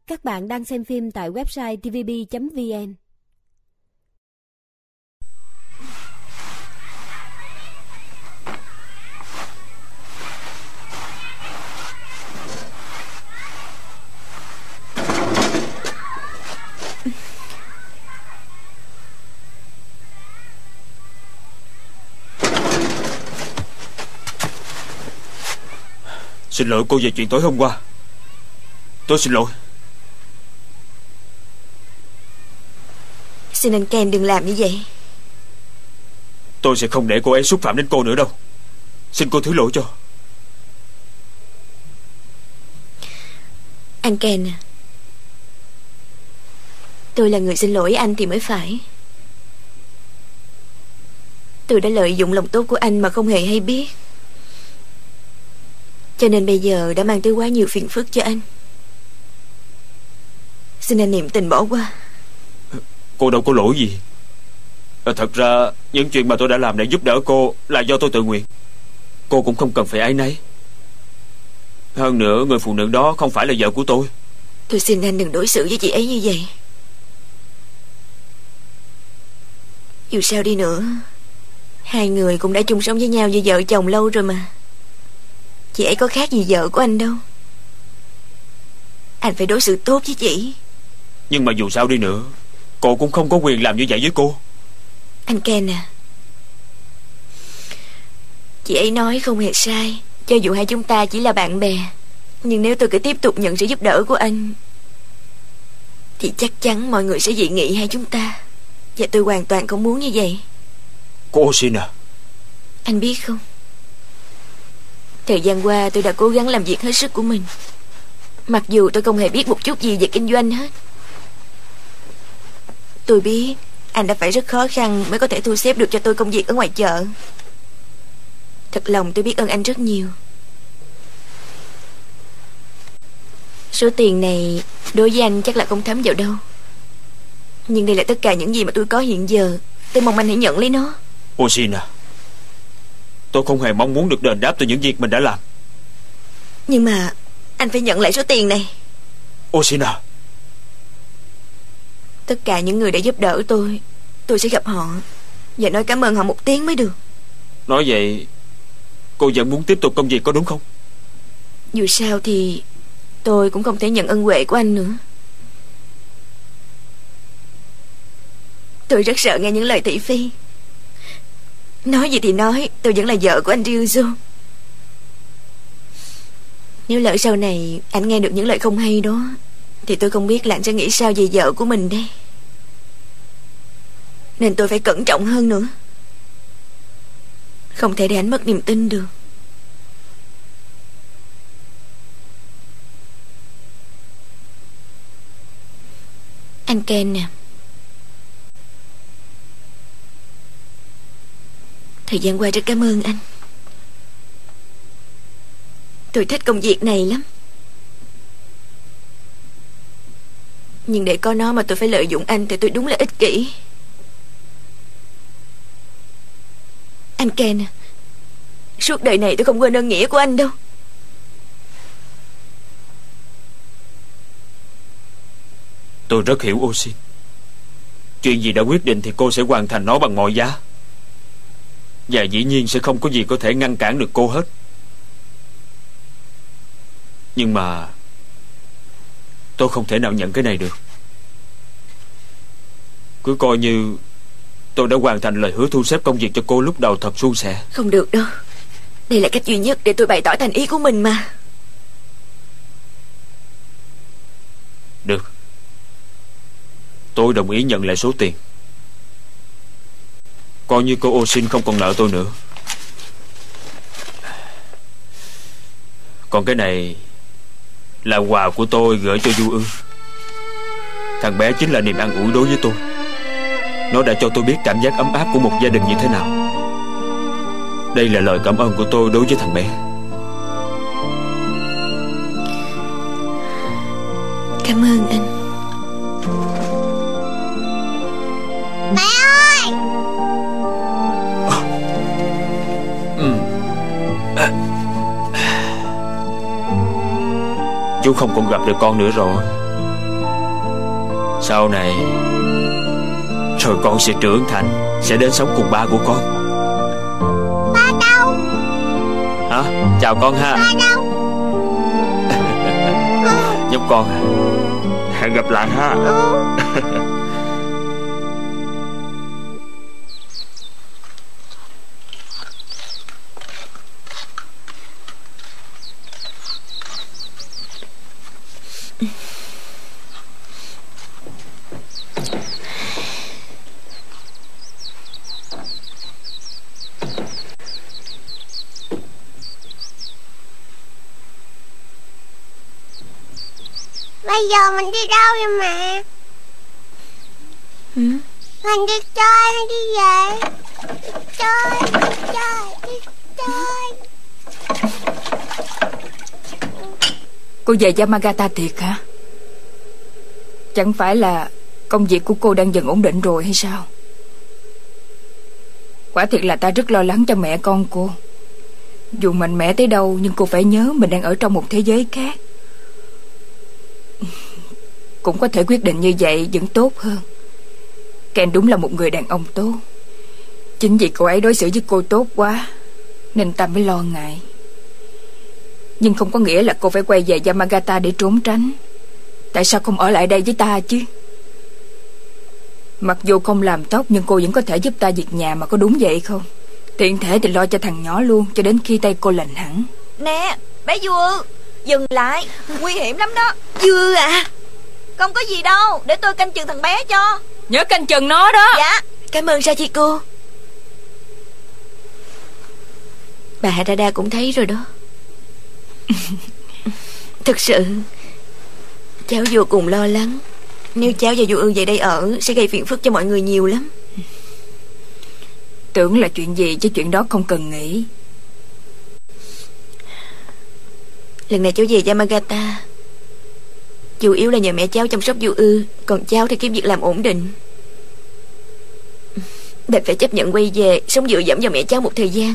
Các bạn đang xem phim tại website tvb.vn. Xin lỗi cô về chuyện tối hôm qua. Tôi xin lỗi. Xin anh Ken đừng làm như vậy. Tôi sẽ không để cô ấy xúc phạm đến cô nữa đâu. Xin cô thứ lỗi cho. Anh Ken à, tôi là người xin lỗi anh thì mới phải. Tôi đã lợi dụng lòng tốt của anh mà không hề hay biết, cho nên bây giờ đã mang tới quá nhiều phiền phức cho anh. Xin anh niệm tình bỏ qua. Cô đâu có lỗi gì. Thật ra những chuyện mà tôi đã làm để giúp đỡ cô là do tôi tự nguyện. Cô cũng không cần phải áy náy. Hơn nữa người phụ nữ đó không phải là vợ của tôi. Tôi xin anh đừng đối xử với chị ấy như vậy. Dù sao đi nữa, hai người cũng đã chung sống với nhau như vợ chồng lâu rồi mà. Chị ấy có khác gì vợ của anh đâu. Anh phải đối xử tốt với chị. Nhưng mà dù sao đi nữa, cô cũng không có quyền làm như vậy với cô. Anh Ken à, chị ấy nói không hề sai. Cho dù hai chúng ta chỉ là bạn bè, nhưng nếu tôi cứ tiếp tục nhận sự giúp đỡ của anh thì chắc chắn mọi người sẽ dị nghị hai chúng ta. Và tôi hoàn toàn không muốn như vậy. Cô Osin à, anh biết không, thời gian qua tôi đã cố gắng làm việc hết sức của mình, mặc dù tôi không hề biết một chút gì về kinh doanh hết. Tôi biết anh đã phải rất khó khăn mới có thể thu xếp được cho tôi công việc ở ngoài chợ. Thật lòng tôi biết ơn anh rất nhiều. Số tiền này đối với anh chắc là không thấm vào đâu, nhưng đây là tất cả những gì mà tôi có hiện giờ. Tôi mong anh hãy nhận lấy nó. Osin à, tôi không hề mong muốn được đền đáp từ những việc mình đã làm. Nhưng mà anh phải nhận lại số tiền này. Osin à, tất cả những người đã giúp đỡ tôi sẽ gặp họ và nói cảm ơn họ một tiếng mới được. Nói vậy cô vẫn muốn tiếp tục công việc có đúng không? Dù sao thì tôi cũng không thể nhận ân huệ của anh nữa. Tôi rất sợ nghe những lời thị phi. Nói gì thì nói, tôi vẫn là vợ của anh Ryuzo. Nếu lỡ sau này anh nghe được những lời không hay đó thì tôi không biết là anh sẽ nghĩ sao về vợ của mình đây. Nên tôi phải cẩn trọng hơn nữa. Không thể để anh mất niềm tin được. Anh Ken nè, thời gian qua rất cảm ơn anh. Tôi thích công việc này lắm, nhưng để có nó mà tôi phải lợi dụng anh thì tôi đúng là ích kỷ. Anh Ken à, suốt đời này tôi không quên ơn nghĩa của anh đâu. Tôi rất hiểu Osin. Chuyện gì đã quyết định thì cô sẽ hoàn thành nó bằng mọi giá. Và dĩ nhiên sẽ không có gì có thể ngăn cản được cô hết. Nhưng mà tôi không thể nào nhận cái này được. Cứ coi như tôi đã hoàn thành lời hứa thu xếp công việc cho cô lúc đầu thật suôn sẻ. Không được đâu. Đây là cách duy nhất để tôi bày tỏ thành ý của mình mà. Được, tôi đồng ý nhận lại số tiền. Coi như cô Osin không còn nợ tôi nữa. Còn cái này là quà của tôi gửi cho Du Ư. Thằng bé chính là niềm an ủi đối với tôi. Nó đã cho tôi biết cảm giác ấm áp của một gia đình như thế nào. Đây là lời cảm ơn của tôi đối với thằng bé. Cảm ơn anh. Mẹ ơi! Chú không còn gặp được con nữa rồi. Sau này rồi con sẽ trưởng thành, sẽ đến sống cùng ba của con. Ba đâu? Hả? Chào con ha. Ba đâu? Nhóc con, hẹn gặp lại ha. Bây giờ mình đi đâu vậy mẹ? Mình đi chơi hay đi về? Đi chơi. Cô về Yamagata thiệt hả? Chẳng phải là công việc của cô đang dần ổn định rồi hay sao? Quả thiệt là ta rất lo lắng cho mẹ con cô. Dù mạnh mẽ tới đâu nhưng cô phải nhớ mình đang ở trong một thế giới khác. Cũng có thể quyết định như vậy vẫn tốt hơn. Ken đúng là một người đàn ông tốt. Chính vì cô ấy đối xử với cô tốt quá nên ta mới lo ngại. Nhưng không có nghĩa là cô phải quay về Yamagata để trốn tránh. Tại sao không ở lại đây với ta chứ? Mặc dù không làm tóc nhưng cô vẫn có thể giúp ta việc nhà mà, có đúng vậy không? Tiện thể thì lo cho thằng nhỏ luôn, cho đến khi tay cô lành hẳn. Nè bé Dưa, dừng lại, nguy hiểm lắm đó. Dưa à? Không có gì đâu, để tôi canh chừng thằng bé cho. Nhớ canh chừng nó đó. Dạ, cảm ơn Sachiko. Bà Harada cũng thấy rồi đó. Thực sự cháu vô cùng lo lắng. Nếu cháu và Du Ương về đây ở sẽ gây phiền phức cho mọi người nhiều lắm. Tưởng là chuyện gì chứ chuyện đó không cần nghĩ. Lần này cháu về Yamagata chủ yếu là nhờ mẹ cháu chăm sóc Du Ư, còn cháu thì kiếm việc làm ổn định. Đành phải chấp nhận quay về sống dựa dẫm vào mẹ cháu một thời gian.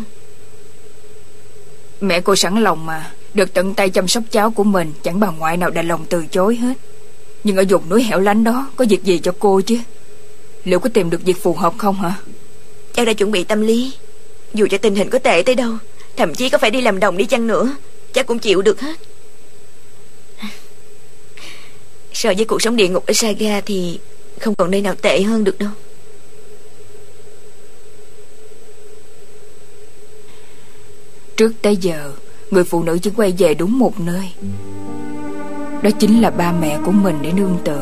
Mẹ cô sẵn lòng mà, được tận tay chăm sóc cháu của mình, chẳng bà ngoại nào đành lòng từ chối hết. Nhưng ở vùng núi hẻo lánh đó có việc gì cho cô chứ? Liệu có tìm được việc phù hợp không hả? Cháu đã chuẩn bị tâm lý. Dù cho tình hình có tệ tới đâu, thậm chí có phải đi làm đồng đi chăng nữa, cháu cũng chịu được hết. So với cuộc sống địa ngục ở Saga thì không còn nơi nào tệ hơn được đâu. Trước tới giờ, người phụ nữ chỉ quay về đúng một nơi, đó chính là ba mẹ của mình để nương tựa.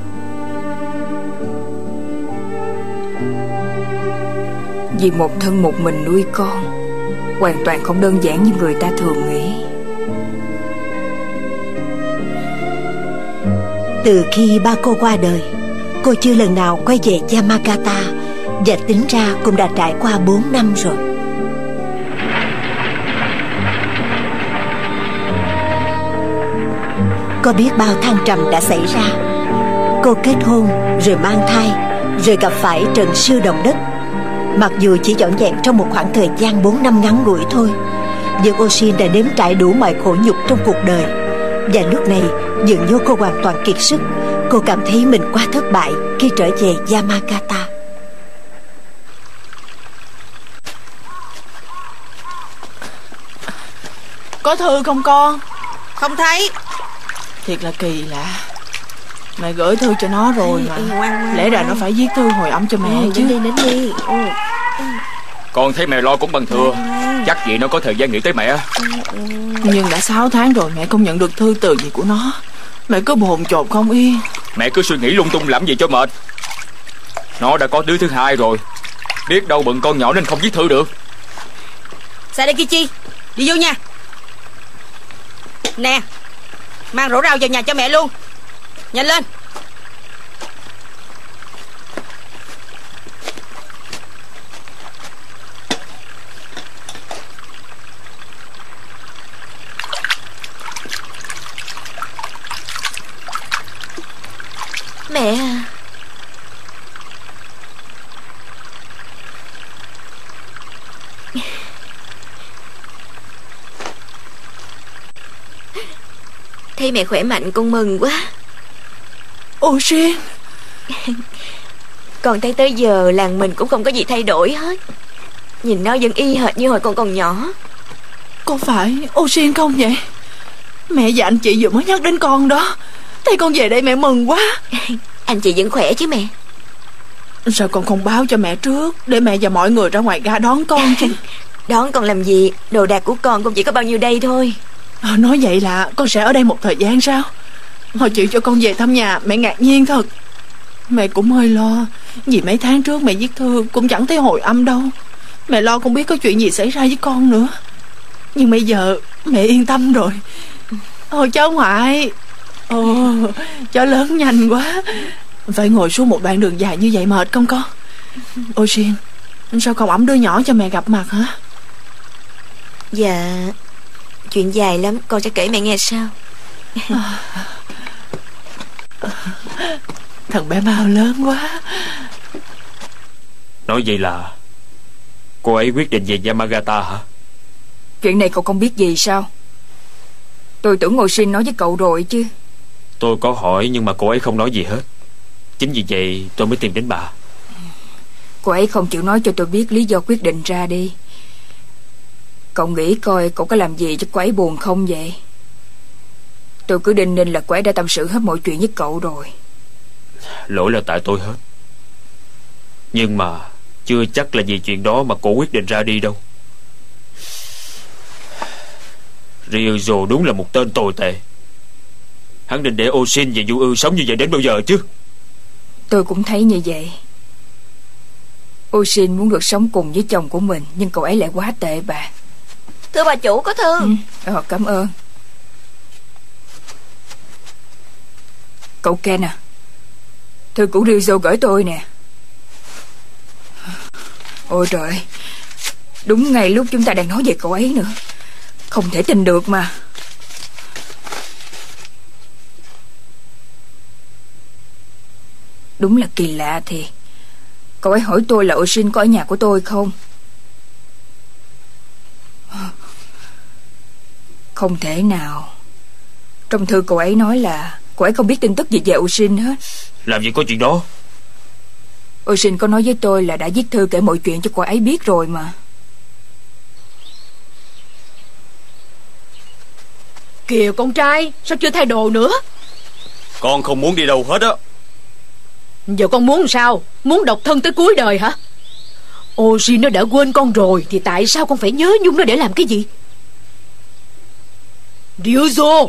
Vì một thân một mình nuôi con hoàn toàn không đơn giản như người ta thường nghĩ. Từ khi ba cô qua đời, cô chưa lần nào quay về Yamagata, và tính ra cũng đã trải qua 4 năm rồi. Có biết bao thăng trầm đã xảy ra. Cô kết hôn, rồi mang thai, rồi gặp phải trận siêu động đất. Mặc dù chỉ vỏn vẹn trong một khoảng thời gian 4 năm ngắn ngủi thôi, nhưng Oshin đã nếm trải đủ mọi khổ nhục trong cuộc đời. Và lúc này dường như cô hoàn toàn kiệt sức. Cô cảm thấy mình quá thất bại khi trở về Yamagata. Có thư không con? Không thấy. Thiệt là kỳ lạ. Mẹ gửi thư cho nó rồi mà. Ngoan. Lẽ ra nó phải viết thư hồi âm cho mẹ chứ. Đến đi. Con thấy mẹ lo cũng bằng thừa. Chắc vậy nó có thời gian nghĩ tới mẹ. Nhưng đã 6 tháng rồi mẹ không nhận được thư từ gì của nó. Mẹ cứ bồn chồn không yên. Mẹ cứ suy nghĩ lung tung làm gì cho mệt. Nó đã có đứa thứ hai rồi, biết đâu bận con nhỏ nên không viết thư được. Sadakichi, đi vô nha. Nè, mang rổ rau vào nhà cho mẹ luôn. Nhanh lên. Mẹ à, thấy mẹ khỏe mạnh con mừng quá. Oshin, Con thấy tới giờ làng mình cũng không có gì thay đổi hết. Nhìn nó vẫn y hệt như hồi con còn nhỏ. Có phải Osin không vậy? Mẹ và anh chị vừa mới nhắc đến con đó. Thấy con về đây mẹ mừng quá. Anh chị vẫn khỏe chứ mẹ? Sao con không báo cho mẹ trước, để mẹ và mọi người ra ngoài ga đón con chứ? Đón con làm gì? Đồ đạc của con cũng chỉ có bao nhiêu đây thôi. Nói vậy là con sẽ ở đây một thời gian sao? Họ chịu cho con về thăm nhà, mẹ ngạc nhiên thật. Mẹ cũng hơi lo, vì mấy tháng trước mẹ viết thư cũng chẳng thấy hồi âm đâu. Mẹ lo không biết có chuyện gì xảy ra với con nữa. Nhưng bây giờ mẹ yên tâm rồi. Cháu ngoại. Cháu lớn nhanh quá. Phải ngồi suốt một đoạn đường dài như vậy mệt không con? Osin, sao không ẵm đứa nhỏ cho mẹ gặp mặt hả? Dạ, chuyện dài lắm, con sẽ kể mẹ nghe sau. Thằng bé Mao lớn quá. Nói vậy là cô ấy quyết định về Yamagata hả? Chuyện này cậu không biết gì sao? Tôi tưởng Osin nói với cậu rồi chứ. Tôi có hỏi nhưng mà cô ấy không nói gì hết. Chính vì vậy tôi mới tìm đến bà. Cô ấy không chịu nói cho tôi biết lý do quyết định ra đi. Cậu nghĩ coi cậu có làm gì cho cô ấy buồn không vậy? Tôi cứ đinh ninh là cô ấy đã tâm sự hết mọi chuyện với cậu rồi. Lỗi là tại tôi hết. Nhưng mà chưa chắc là vì chuyện đó mà cô quyết định ra đi đâu. Ryuzo đúng là một tên tồi tệ. Hắn định để Osin và Yu sống như vậy đến bao giờ chứ? Tôi cũng thấy như vậy. Osin muốn được sống cùng với chồng của mình, nhưng cậu ấy lại quá tệ bà. Thưa bà chủ, có thư. Cảm ơn. Cậu Ken à, thư của Ryuzo gửi tôi nè. Ôi trời, đúng ngay lúc chúng ta đang nói về cậu ấy nữa. Không thể tin được mà. Đúng là kỳ lạ thiệt. Cậu ấy hỏi tôi là Osin có ở nhà của tôi không? Không thể nào. Trong thư cậu ấy nói là cậu ấy không biết tin tức gì về Osin hết. Làm gì có chuyện đó. Osin có nói với tôi là đã viết thư kể mọi chuyện cho cậu ấy biết rồi mà. Kìa con trai, sao chưa thay đồ nữa? Con không muốn đi đâu hết á. Giờ con muốn sao? Muốn độc thân tới cuối đời hả? Osin nó đã quên con rồi, thì tại sao con phải nhớ nhung nó để làm cái gì? Ryuzo!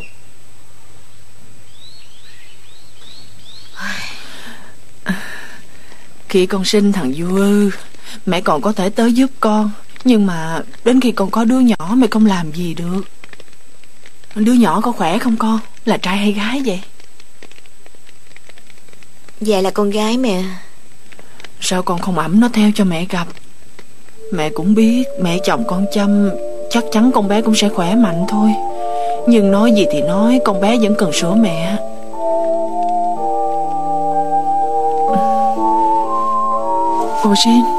Khi con sinh thằng Yu, mẹ còn có thể tới giúp con. Nhưng mà đến khi con có đứa nhỏ mẹ không làm gì được. Đứa nhỏ có khỏe không con? Là trai hay gái vậy? Dạ là con gái mẹ. Sao con không ẵm nó theo cho mẹ gặp? Mẹ cũng biết mẹ chồng con Chăm chắc chắn con bé cũng sẽ khỏe mạnh thôi. Nhưng nói gì thì nói, con bé vẫn cần sữa mẹ. Osin,